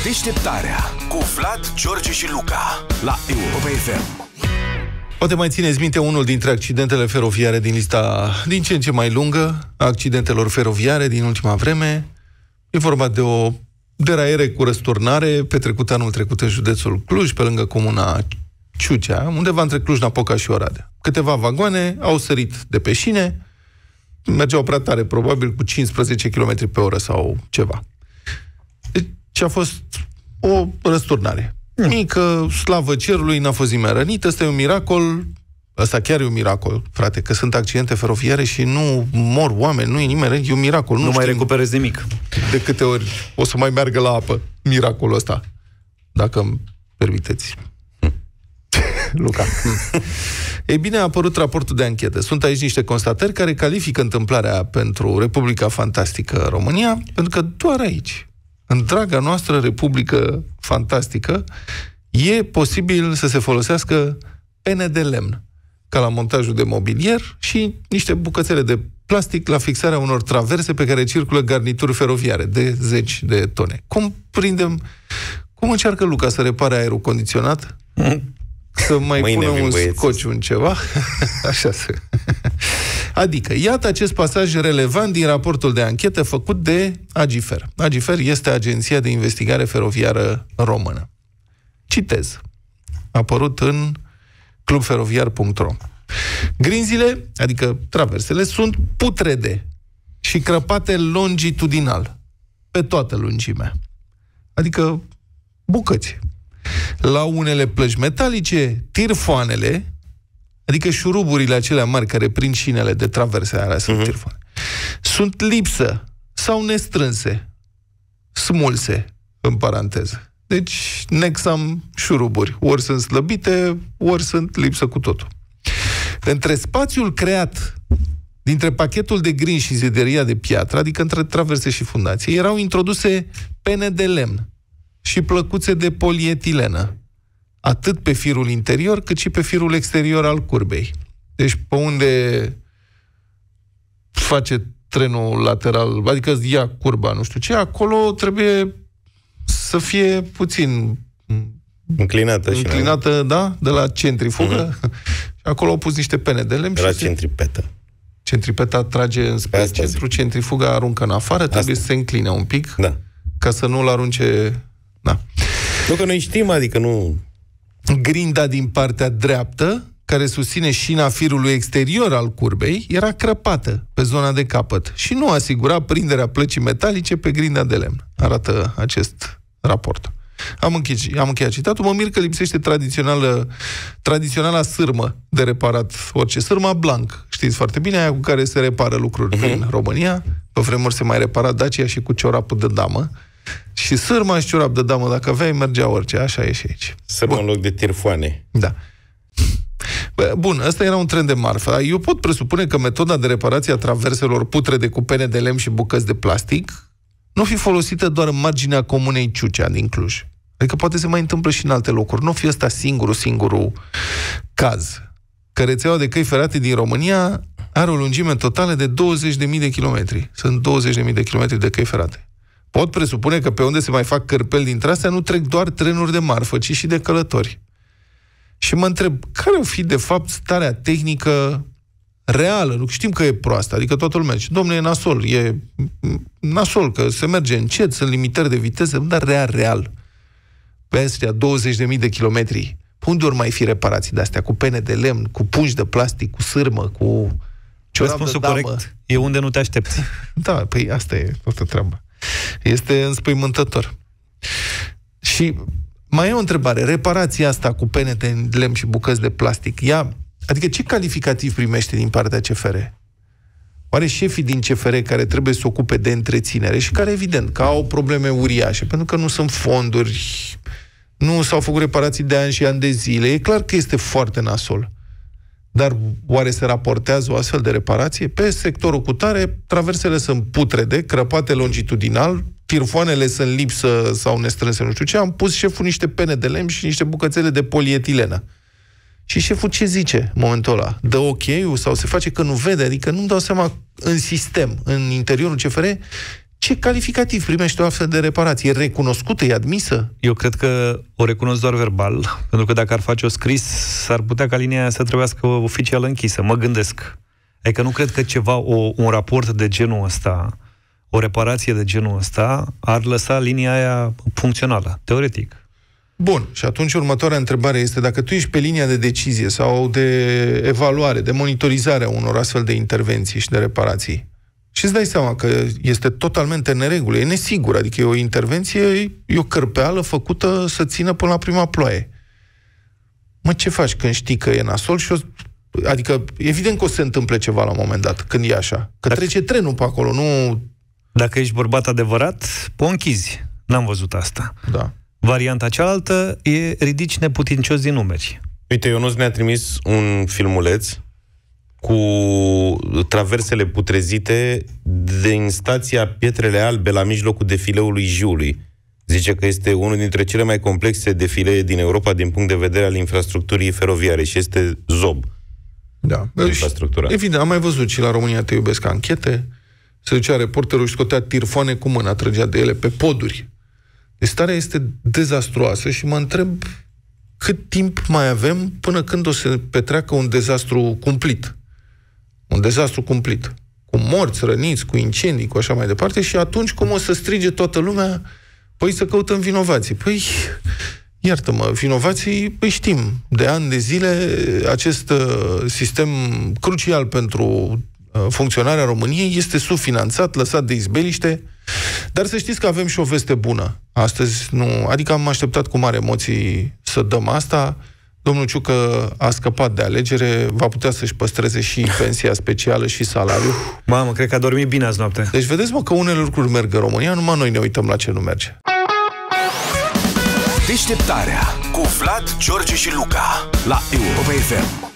Deșteptarea cu Vlad, George și Luca la Europa FM. Poate mai țineți minte unul dintre accidentele feroviare din lista din ce în ce mai lungă a accidentelor feroviare din ultima vreme. E vorba de o deraiere cu răsturnare petrecută anul trecut în județul Cluj, pe lângă comuna Ciucea, undeva între Cluj-Napoca și Oradea. Câteva vagoane au sărit de pe șine, mergeau prea tare, probabil cu 15 km pe oră sau ceva. Deci a fost o răsturnare mică, slavă cerului, n-a fost nimeni rănit. Ăsta e un miracol. Ăsta chiar e un miracol, frate, că sunt accidente feroviare și nu mor oameni, nu e nimeni rănit, e un miracol. Nu mai recuperezi nimic. De câte ori o să mai meargă la apă miracolul ăsta, dacă îmi permiteți. Luca. Ei bine, a apărut raportul de anchetă. Sunt aici niște constatări care califică întâmplarea pentru Republica Fantastică România, pentru că doar aici, în draga noastră Republică Fantastică, e posibil să se folosească pene de lemn, ca la montajul de mobilier, și niște bucățele de plastic la fixarea unor traverse pe care circulă garnituri feroviare de 10 de tone. Cum încearcă Luca să repare aerul condiționat? Să mai pună un scociu în ceva? Așa se... Adică, iată acest pasaj relevant din raportul de anchetă făcut de Agifer. Agifer este Agenția de Investigare Feroviară Română. Citez. A apărut în clubferoviar.ro. Grinzile, adică traversele, sunt putrede și crăpate longitudinal, pe toată lungimea. Adică bucăți. La unele plăci metalice, tirfoanele, adică șuruburile acelea mari care prind șinele de traverse, alea sunt tirfoane, sunt lipsă sau nestrânse, smulse, în paranteză. Deci, nexam șuruburi. Ori sunt slăbite, ori sunt lipsă cu totul. Între spațiul creat dintre pachetul de grin și zideria de piatră, adică între traverse și fundație, erau introduse pene de lemn și plăcuțe de polietilenă, atât pe firul interior, cât și pe firul exterior al curbei. Deci, pe unde face trenul lateral, adică ia curba, nu știu ce, acolo trebuie să fie puțin înclinată, da? De la centrifugă. Și acolo au pus niște pene de lemn. De la centripetă. Centripeta trage înspre centru, centrifuga aruncă în afară, trebuie să se încline un pic, ca să nu-l arunce... Da. Nu că noi știm, adică nu... Grinda din partea dreaptă, care susține șina firului exterior al curbei, era crăpată pe zona de capăt și nu asigura prinderea plăcii metalice pe grinda de lemn. Arată acest raport. Am încheiat citatul. Mă mir că lipsește tradiționala sârmă de reparat orice. Sârma blanc, știți foarte bine, aia cu care se repară lucruri în România. Pe vremuri se mai repara Dacia și cu ciorapul de damă. Și sârma și ciorap de damă, dacă aveai, mergea orice. Așa e și aici. Sârma în loc de tirfoane. Da. Bun, ăsta era un trend de marfă. Eu pot presupune că metoda de reparație a traverselor putrede cu pene de lemn și bucăți de plastic nu fi folosită doar în marginea comunei Ciucea din Cluj. Adică poate se mai întâmplă și în alte locuri. Nu fi ăsta singurul caz. Că rețeaua de căi ferate din România are o lungime totală de 20.000 de kilometri. Sunt 20.000 de kilometri de căi ferate. Pot presupune că pe unde se mai fac cărpeli dintre astea nu trec doar trenuri de marfă, ci și de călători. Și mă întreb, care o fi de fapt starea tehnică reală? Nu știm că e proastă, adică toată lumea zice, domnule, e nasol, că se merge încet, sunt limitări de viteză, dar real. Pe astea 20.000 de kilometri, unde ori mai fi reparații de-astea, cu pene de lemn, cu pungi de plastic, cu sârmă, cu ciorap de damă? Corect e unde nu te aștepți. Da, păi asta e toată treaba. Este înspăimântător. Și mai e o întrebare. Reparația asta cu pene de lemn și bucăți de plastic, adică ce calificativ primește din partea CFR? Oare șefii din CFR care trebuie să se ocupe de întreținere și care, evident, că au probleme uriașe, pentru că nu sunt fonduri, nu s-au făcut reparații de ani și ani de zile, e clar că este foarte nasol. Dar oare se raportează o astfel de reparație? Pe sectorul cutare, traversele sunt putrede, crăpate longitudinal, tirfoanele sunt lipsă sau nestrânse, nu știu ce, am pus șeful niște pene de lemn și niște bucățele de polietilenă. Și șeful ce zice în momentul ăla? Dă ok-ul sau se face că nu vede? Adică nu-mi dau seama în sistem, în interiorul CFR, Ce calificativ primește o astfel de reparație? E recunoscută? E admisă? Eu cred că o recunosc doar verbal, pentru că dacă ar face-o scris, s-ar putea ca linia aia să trebuiască oficial închisă. Mă gândesc. Adică nu cred că un raport de genul ăsta, o reparație de genul ăsta, ar lăsa linia aia funcțională, teoretic. Bun, și atunci următoarea întrebare este, dacă tu ești pe linia de decizie sau de evaluare, de monitorizare a unor astfel de intervenții și de reparații, și îți dai seama că este totalmente în neregulă, e nesigur, adică e o intervenție, e o cărpeală făcută să țină până la prima ploaie. Mă, ce faci când știi că e nasol adică, evident că o să se întâmple ceva la un moment dat, când e așa. Că trece trenul pe acolo, nu... Dacă ești bărbat adevărat, o închizi. N-am văzut asta. Da. Varianta cealaltă e ridici neputincios din numeri. Uite, Ionuț ne-a trimis un filmuleț cu traversele putrezite din stația Pietrele Albe la mijlocul defileului Jiului. Zice că este unul dintre cele mai complexe defilee din Europa din punct de vedere al infrastructurii feroviare și este ZOB. Da. Infrastructura. Evident, am mai văzut și la România Te iubesc anchete. Se ducea reporterul și scotea tirfoane cu mâna, trăgea de ele pe poduri. Deci starea este dezastruoasă și mă întreb cât timp mai avem până când o să petreacă un dezastru cumplit. Un dezastru cumplit. Cu morți, răniți, cu incendii, cu așa mai departe, și atunci cum o să strige toată lumea, păi să căutăm vinovații. Păi, iartă-mă, vinovații, păi știm, de ani de zile acest sistem crucial pentru funcționarea României este subfinanțat, lăsat de izbeliște, dar să știți că avem și o veste bună. Astăzi nu, adică am așteptat cu mari emoții să dăm asta. Domnul Ciucă a scăpat de alegere, va putea să-și păstreze și pensia specială și salariul. Mamă, cred că a dormit bine azi noapte. Deci vedeți, mă, că unele lucruri merg în România, numai noi ne uităm la ce nu merge. Deșteptarea cu Vlad, George și Luca la Europa FM.